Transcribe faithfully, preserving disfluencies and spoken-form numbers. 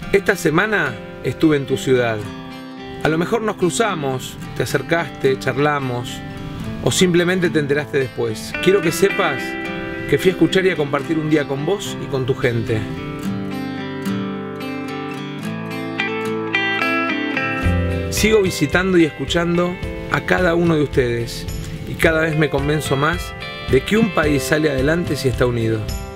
Esta semana estuve en tu ciudad. A lo mejor nos cruzamos, te acercaste, charlamos, o simplemente te enteraste después. Quiero que sepas que fui a escuchar y a compartir un día con vos y con tu gente. Sigo visitando y escuchando a cada uno de ustedes y cada vez me convenzo más de que un país sale adelante si está unido.